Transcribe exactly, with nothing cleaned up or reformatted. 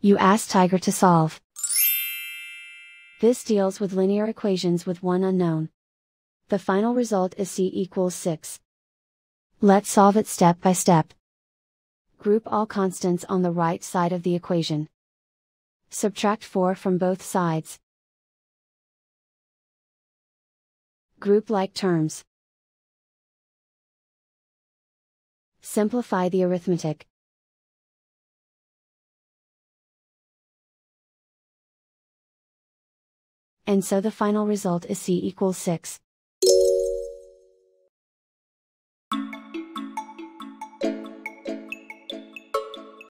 You ask Tiger to solve. This deals with linear equations with one unknown. The final result is c equals six. Let's solve it step by step. Group all constants on the right side of the equation. Subtract four from both sides. Group like terms. Simplify the arithmetic. And so the final result is c equals six.